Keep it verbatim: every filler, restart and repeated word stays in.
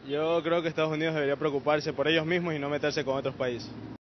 Yo creo que Estados Unidos debería preocuparse por ellos mismos y no meterse con otros países.